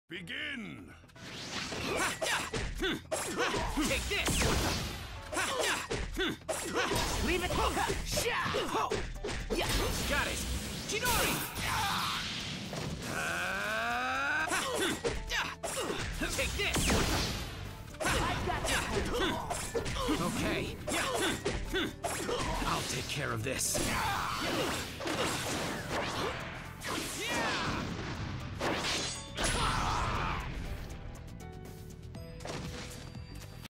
Begin! Take this! Leave it! Got it! Chinori! Take this! Okay. I'll take care of this.